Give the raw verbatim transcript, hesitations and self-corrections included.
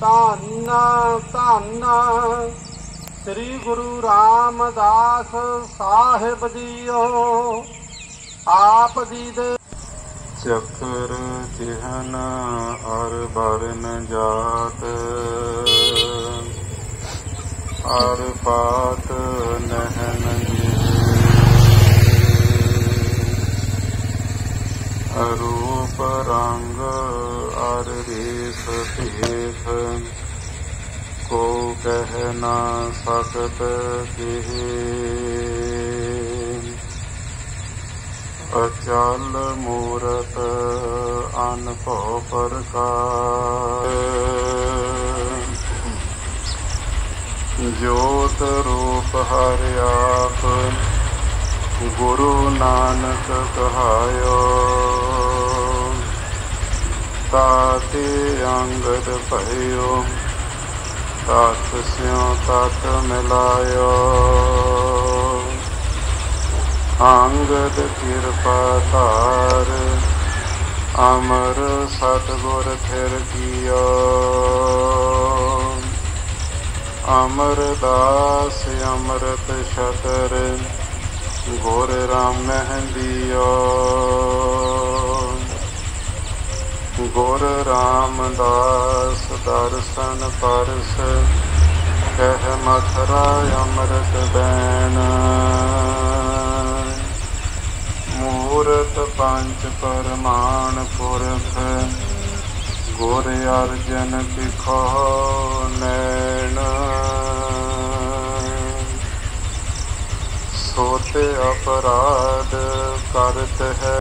ਧੰਨ ਧੰਨ ਸ੍ਰੀ ਗੁਰੂ ਰਾਮਦਾਸ ਸਾਹਿਬ ਜੀਓ। ਆਪ ਜੀ ਦੇ ਚੱਕਰ ਚਿਹਨ ਅਰ ਬਰਨ ਜਾਤ, ਅਰ ਪਾਤ ਨਹਿਨ ਰੂਪ ਰੰਗ ਅਰ ਰੀਸ ਭੇਖ, ਕੋ ਕਹਿ ਨਾ ਸਕਤ ਕਿਹ। ਅਚਲ ਮੂਰਤ ਅਨਭਉ ਪ੍ਰਕਾਸ਼, ਜੋਤ ਰੂਪ ਹਰਿ ਆਪ ਗੁਰੂ ਨਾਨਕ ਕਹਾਇਓ। ਤਾਤੇ ਅੰਗਦ ਭਇਓ ਤਤ ਸਿਉ ਤਤ ਮਿਲਾਇਓ। ਅੰਗਦ ਕਿਰਪਾ ਧਾਰ ਅਮਰ ਸਤਿਗੁਰ ਥਿਰ ਕੀਓ। ਅਮਰਦਾਸ ਅੰਮ੍ਰਿਤ ਛਤਰ ਗੁਰ ਰਾਮਹਿੰਦੀਓ। ਗੁਰ ਰਾਮਦਾਸ ਦਰਸ਼ਨ ਪਰਸ ਕਹਿ ਮਥੁਰਾ ਅੰਮ੍ਰਿਤ ਬੈਨ। ਮੂਰਤ ਪੰਚ ਪਰਮਾਨ ਪੁਰਖ ਗੁਰ ਅਰਜਨ ਤਿਖੋ ਨੈਣ। ਸੋਤੇ ਅਪਰਾਧ ਕਰਤ ਹੈ